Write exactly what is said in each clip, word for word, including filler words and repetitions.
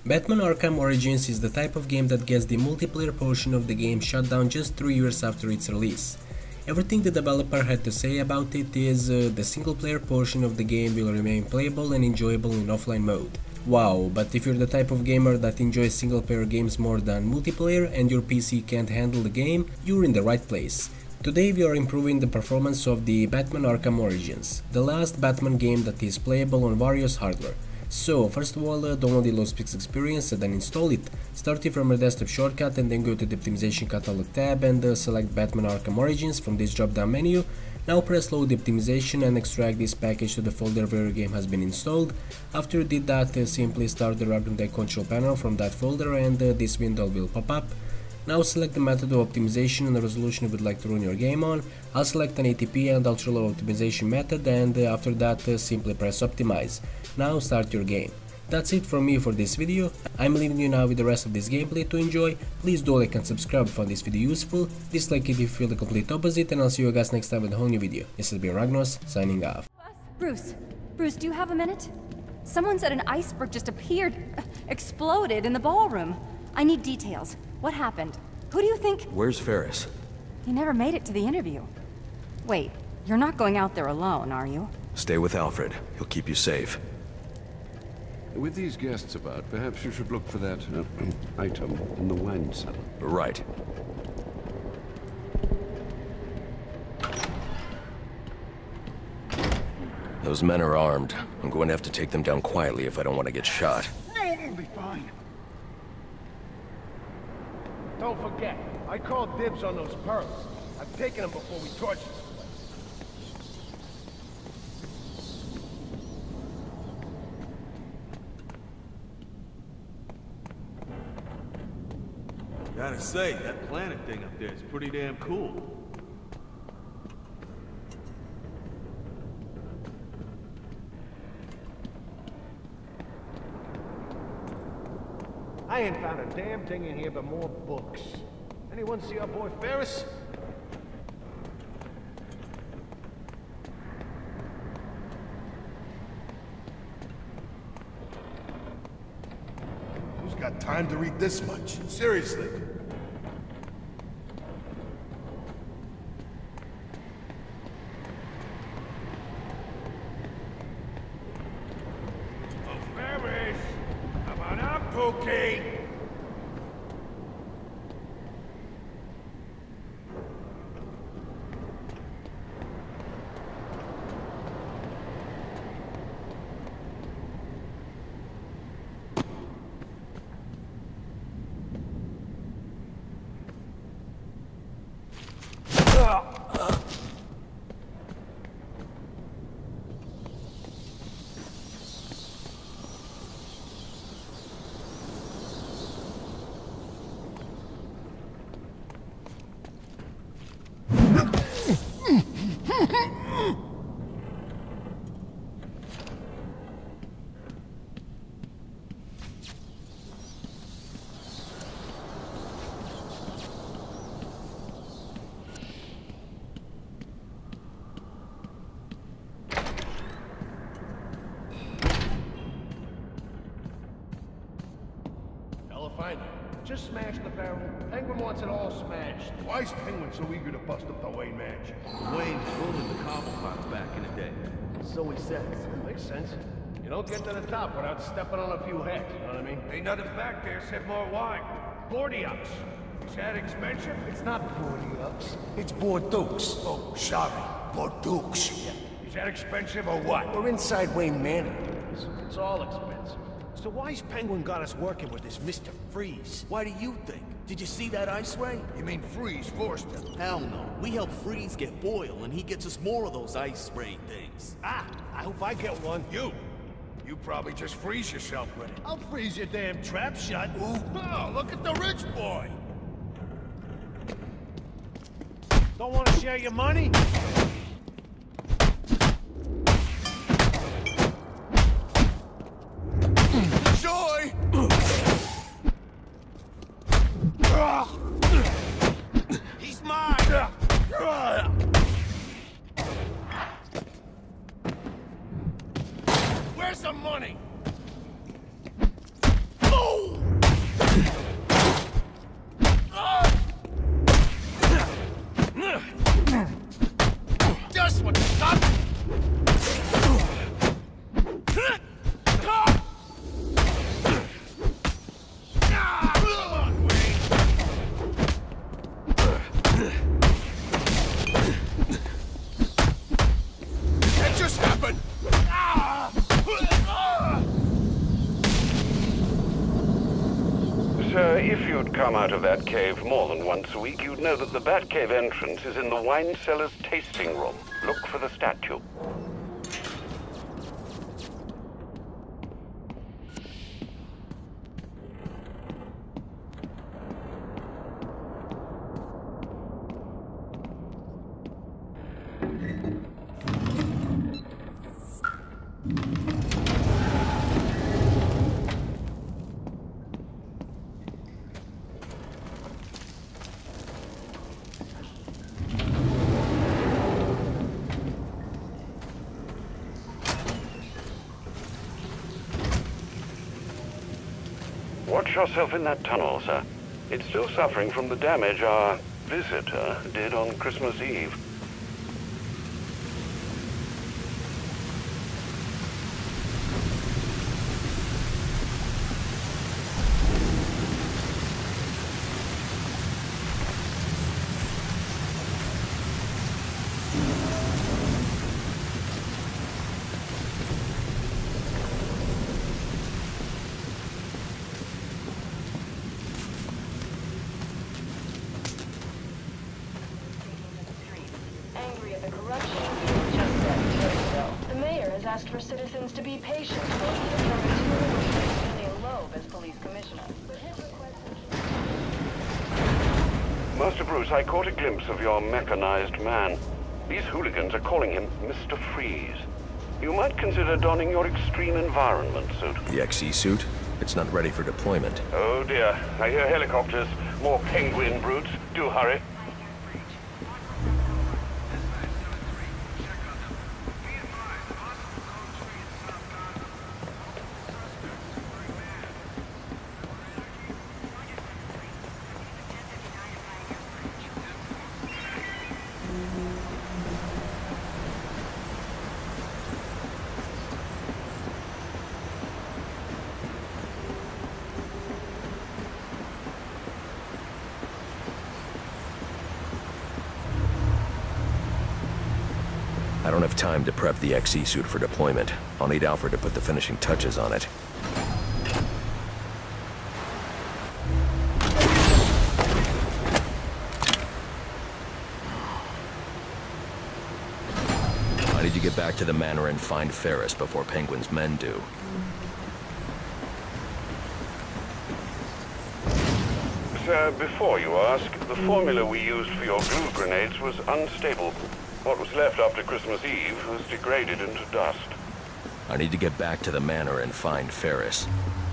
Batman Arkham Origins is the type of game that gets the multiplayer portion of the game shut down just three years after its release. Everything the developer had to say about it is uh, the single player portion of the game will remain playable and enjoyable in offline mode. Wow, but if you're the type of gamer that enjoys single player games more than multiplayer and your P C can't handle the game, you're in the right place. Today we are improving the performance of the Batman Arkham Origins, the last Batman game that is playable on various hardware. So, first of all, uh, download the LowSpecs experience and then install it. Start it from your desktop shortcut and then go to the optimization catalog tab and uh, select Batman Arkham Origins from this drop down menu. Now press load the optimization and extract this package to the folder where your game has been installed. After you did that, uh, simply start the Arkham Deck control panel from that folder and uh, this window will pop up. Now select the method of optimization and the resolution you would like to run your game on. I'll select an A T P and ultra low optimization method, and uh, after that uh, simply press optimize. Now start your game. That's it from me for this video. I'm leaving you now with the rest of this gameplay to enjoy. Please do like and subscribe if you found this video useful. Dislike it if you feel the complete opposite, and I'll see you guys next time with a whole new video. This has been Ragnos, signing off. Bruce, Bruce, do you have a minute? Someone said an iceberg just appeared, uh, exploded in the ballroom. I need details. What happened? Who do you think— Where's Ferris? He never made it to the interview. Wait, you're not going out there alone, are you? Stay with Alfred. He'll keep you safe. With these guests about, perhaps you should look for that uh, item in the wine cellar. Right. Those men are armed. I'm going to have to take them down quietly if I don't want to get shot. It'll be fine. Don't forget, I called dibs on those pearls. I've taken them before we torch this place. Gotta say, that planet thing up there is pretty damn cool. I ain't found a damn thing in here but more books. Anyone see our boy Ferris? Who's got time to read this much? Seriously. Oh, Ferris! Come on up, Pookie! Fine. Just smash the barrel. Penguin wants it all smashed. Why is Penguin so eager to bust up the Wayne match? Wayne's rolling the cobble pots back in the day. So he says. Makes sense. You don't get to the top without stepping on a few heads, you know what I mean? Ain't nothing back there except more wine. forty-ups. Is that expensive? It's not forty-ups. It's Bordeaux. Oh, sorry. Bordeaux. Yeah. Is that expensive or what? We're inside Wayne Manor. It's, it's all expensive. So why's Penguin got us working with this Mister Freeze? Why do you think? Did you see that ice ray? You mean Freeze forced him? Hell no. We help Freeze get Boyle, and he gets us more of those ice ray things. Ah, I hope I get one. You? You probably just freeze yourself with it. I'll freeze your damn trap shut. Ooh. Oh, look at the rich boy! Don't want to share your money? Joy! He's mine! Where's the money? Oh! us what you got? That just happened! Sir, if you'd come out of that cave more than once a week, you'd know that the Batcave entrance is in the wine cellar's tasting room. Look for the statue. Watch yourself in that tunnel, sir. It's still suffering from the damage our visitor did on Christmas Eve. Asked for citizens to be patient while he determines who will be Loeb as police commissioner. Master Bruce, I caught a glimpse of your mechanized man. These hooligans are calling him Mister Freeze. You might consider donning your extreme environment suit. The X E suit? It's not ready for deployment. Oh dear, I hear helicopters. More penguin brutes. Do hurry. I don't have time to prep the X E suit for deployment. I'll need Alfred to put the finishing touches on it. I need to get back to the manor and find Ferris before Penguin's men do. Sir, before you ask, the formula we used for your glue grenades was unstable. What was left after Christmas Eve has degraded into dust. I need to get back to the manor and find Ferris.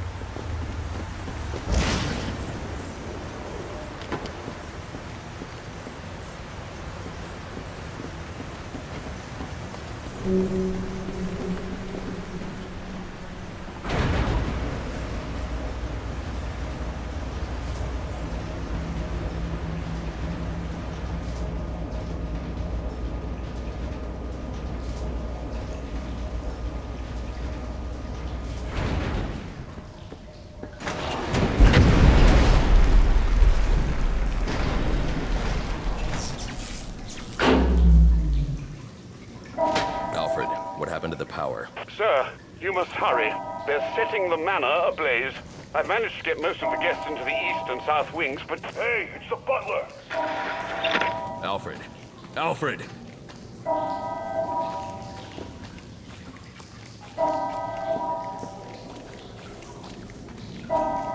What happened to the power? Sir, you must hurry. They're setting the manor ablaze. I've managed to get most of the guests into the east and south wings, but... Hey, it's the butler! Alfred! Alfred! Oh.